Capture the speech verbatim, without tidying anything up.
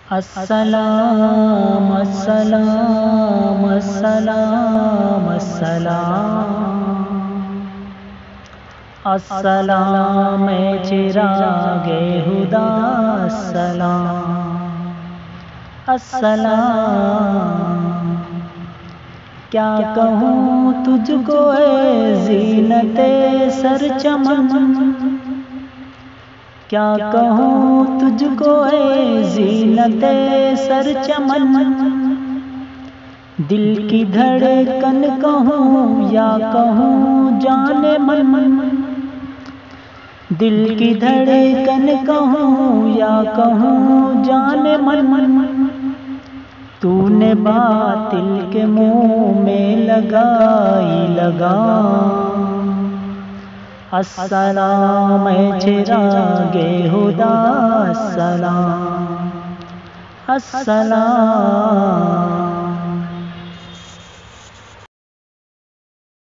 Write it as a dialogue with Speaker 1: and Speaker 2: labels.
Speaker 1: السلام السلام السلام السلام السلام چراغ ہدا السلام السلام کیا کہوں تجھ کو اے زینت سر چمن، کیا کہوں تجھ کو اے زینت سر چمن، دل کی دھڑکن کہوں یا کہوں جان من، دل کی دھڑکن کہوں یا کہوں جان من، تو نے باطل کے منہ میں لگائی لگام، السلام چراغ ہدا السلام السلام